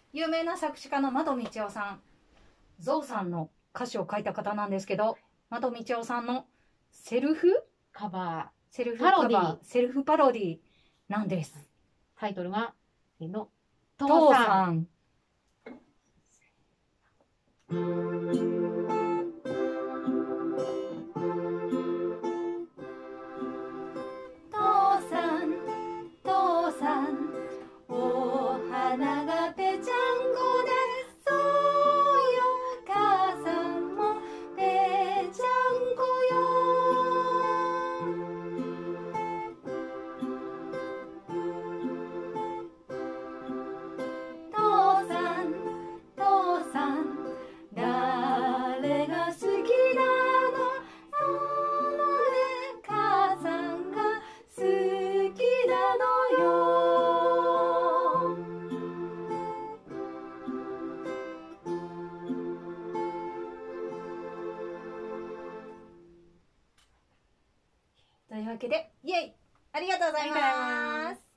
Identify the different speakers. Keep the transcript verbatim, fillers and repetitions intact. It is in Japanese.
Speaker 1: 有名な作詞家の窓道夫さん、ゾウさんの歌詞を書いた方なんですけど、窓道夫さんのセルフ
Speaker 2: カバ
Speaker 1: セルフ
Speaker 2: パロディ
Speaker 1: カバーセルフパロディなんです。
Speaker 2: ー。タイトルが、せーの、
Speaker 1: 父
Speaker 2: 父さん。
Speaker 1: さん。父さん、父さん、お花がぺちゃんこで、そうよ、母さんもぺちゃんこよ。父さん、父さん、誰が好きなの？なので母さんが好きなのよ。というわけで、イエイありがとうございます。